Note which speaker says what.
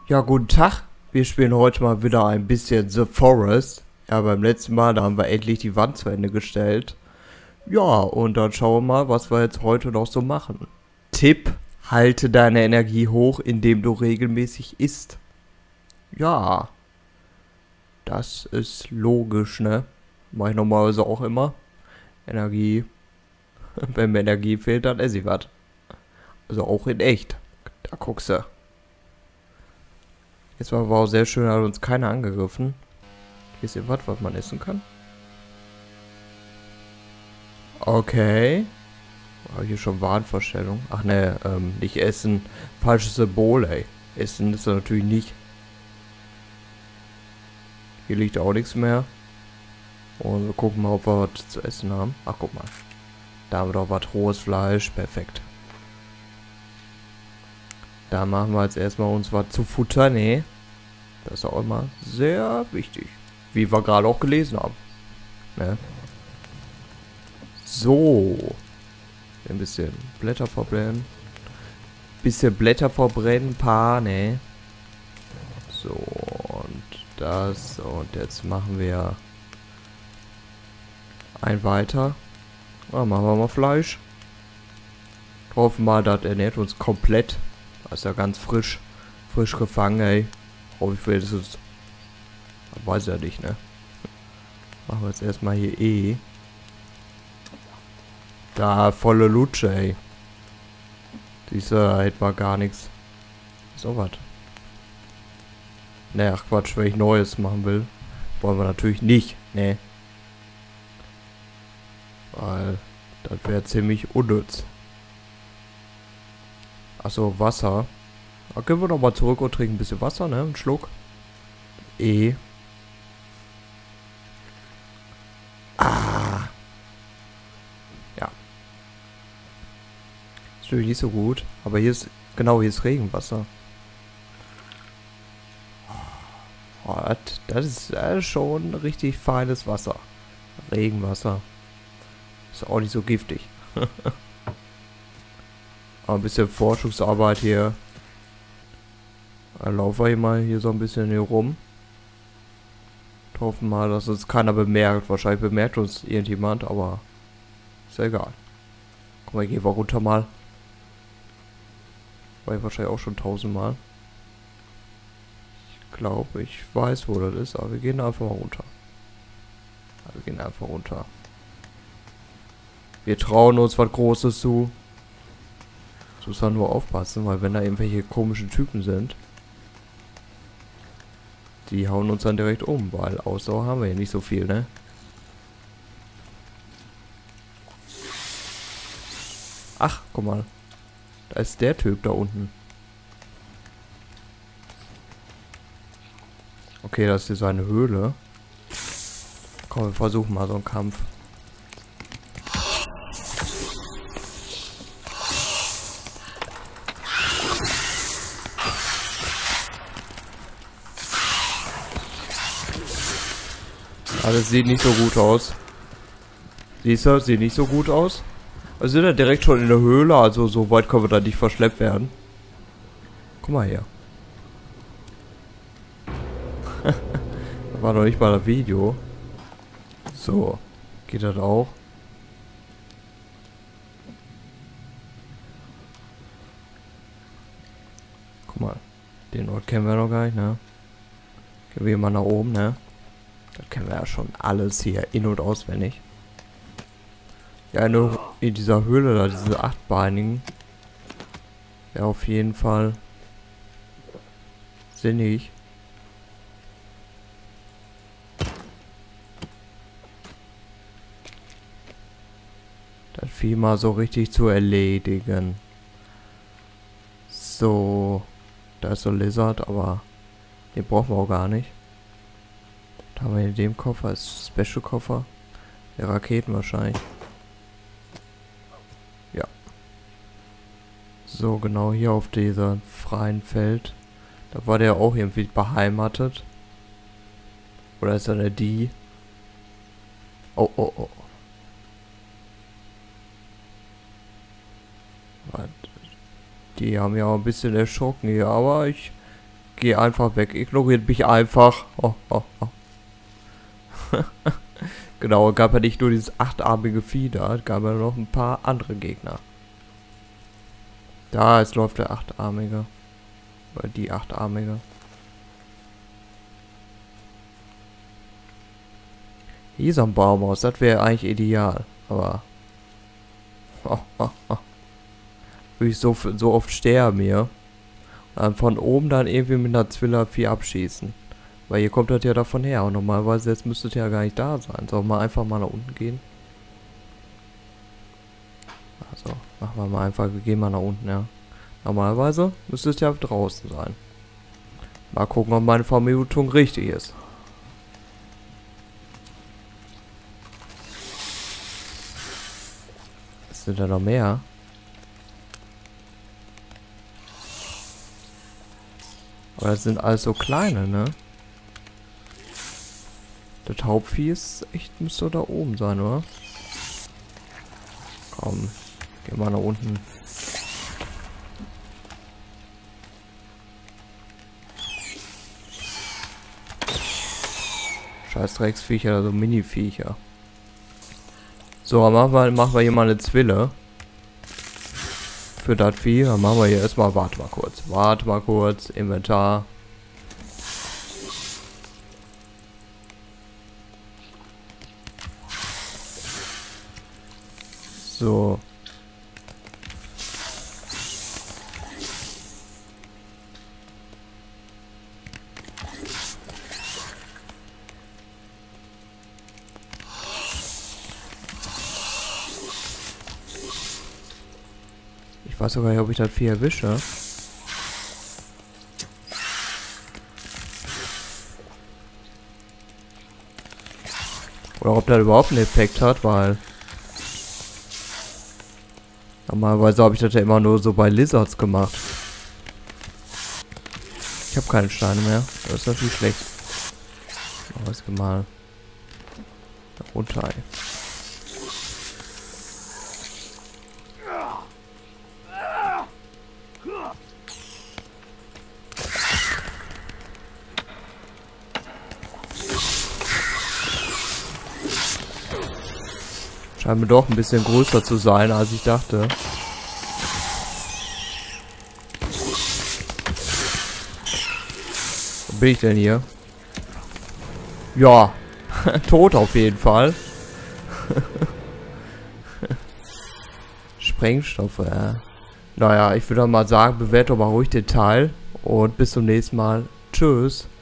Speaker 1: Ja, guten Tag. Wir spielen heute mal wieder ein bisschen The Forest. Ja, beim letzten Mal, da haben wir endlich die Wand zu Ende gestellt. Ja, und dann schauen wir mal, was wir jetzt heute noch so machen. Tipp: Halte deine Energie hoch, indem du regelmäßig isst. Ja, das ist logisch, ne? Mach ich normalerweise auch immer. Energie. Wenn mir Energie fehlt, dann esse ich was. Also auch in echt. Da guckst du. Jetzt war auch sehr schön, hat uns keiner angegriffen. Hier ist hier was man essen kann. Okay. Oh, hier schon Wahnvorstellung. Ach ne, nicht essen. Falsches Symbol, ey. Essen ist er natürlich nicht. Hier liegt auch nichts mehr. Und wir gucken mal, ob wir was zu essen haben. Ach, guck mal. Da haben wir doch was rohes Fleisch. Perfekt. Da machen wir jetzt erstmal uns was zu futtern, ne? Das ist auch immer sehr wichtig. Wie wir gerade auch gelesen haben. Ne? So. Ein bisschen Blätter verbrennen. Bisschen Blätter verbrennen, paar, ne? So, und das. Und jetzt machen wir ein weiter. Ah, machen wir mal Fleisch. Hoffen mal, das ernährt uns komplett. Das ist ja ganz frisch. Frisch gefangen, ey. Hoffe ich, das ist. Weiß ja nicht, ne? Machen wir jetzt erstmal hier Da, volle Lutsche, ey. Dieser etwa gar nichts. So was. Ne, ach Quatsch, wenn ich Neues machen will. Wollen wir natürlich nicht, ne? Weil das wäre ziemlich unnütz. Achso, Wasser. Da gehen wir doch mal zurück und trinken ein bisschen Wasser, ne? Einen Schluck. Ah. Ja. Ist natürlich nicht so gut. Aber hier ist, genau, hier ist Regenwasser. Oh, das ist schon richtig feines Wasser. Regenwasser. Ist auch nicht so giftig. Aber ein bisschen Forschungsarbeit hier. Dann laufen wir mal hier so ein bisschen hier rum. Hoffen mal, dass uns keiner bemerkt. Wahrscheinlich bemerkt uns irgendjemand, aber ist ja egal. Guck mal, gehen wir runter mal. War ich wahrscheinlich auch schon 1000-mal. Ich glaube, ich weiß, wo das ist, aber wir gehen einfach mal runter. Wir gehen einfach runter. Wir trauen uns was Großes zu. Jetzt muss man nur aufpassen, weil wenn da irgendwelche komischen Typen sind, die hauen uns dann direkt um, weil Ausdauer haben wir ja nicht so viel, ne? Ach, guck mal. Da ist der Typ da unten. Okay, das ist hier seine Höhle. Komm, wir versuchen mal so einen Kampf. Alles sieht nicht so gut aus. Siehst du, sieht nicht so gut aus. Wir sind ja direkt schon in der Höhle, also so weit können wir da nicht verschleppt werden. Guck mal her. Das war doch nicht mal das Video. So, geht das auch? Guck mal, den Ort kennen wir noch gar nicht, ne? Gehen wir mal nach oben, ne? Das kennen wir ja schon alles hier in- und auswendig. Ja, nur in dieser Höhle da, diese achtbeinigen. Ja, auf jeden Fall sinnig. Das Vieh mal so richtig zu erledigen. So, da ist so ein Lizard, aber den brauchen wir auch gar nicht. Da haben wir in dem Koffer, ist Special-Koffer. Der Raketen wahrscheinlich. Ja. So, genau hier auf dieser freien Feld. Da war der auch irgendwie beheimatet. Oder ist er die? Oh, oh, oh. Die haben ja auch ein bisschen erschrocken hier, aber ich Geh einfach weg. Ignoriert mich einfach. Oh, oh, oh. Genau, gab ja nicht nur dieses achtarmige Vieh da, gab ja noch ein paar andere Gegner. Da, jetzt läuft der achtarmige. Oder die achtarmige. Hier ist ein Baum aus, das wäre eigentlich ideal. Aber... Oh, oh, oh. Würde ich so oft sterben hier. Und von oben dann irgendwie mit einer Zwiller-Vieh abschießen. Weil hier kommt das ja davon her. Und normalerweise jetzt müsste es ja gar nicht da sein. Sollen wir einfach mal nach unten gehen? Also, machen wir mal einfach, wir gehen mal nach unten, ja. Normalerweise müsste es ja draußen sein. Mal gucken, ob meine Vermutung richtig ist. Sind da noch mehr? Aber das sind alles so kleine, ne? Das Hauptvieh ist echt, müsste da oben sein, oder? Komm, geh mal nach unten. Scheiß Drecksviecher, also Mini-Viecher. So, machen wir hier mal eine Zwille. Für das Vieh. Dann machen wir hier erstmal, warte mal kurz. Inventar. So. Ich weiß sogar nicht, ob ich das Vieh erwische. Oder ob das überhaupt einen Effekt hat, weil... Normalerweise habe ich das ja immer nur so bei Lizards gemacht. Ich habe keine Steine mehr. Das ist natürlich schlecht. Aber es geht mal da runter, ey. Scheint mir doch ein bisschen größer zu sein, als ich dachte. Wo bin ich denn hier? Ja, tot auf jeden Fall. Sprengstoffe, ja. Naja, ich würde mal sagen, bewerte doch mal ruhig den Teil. Und bis zum nächsten Mal. Tschüss.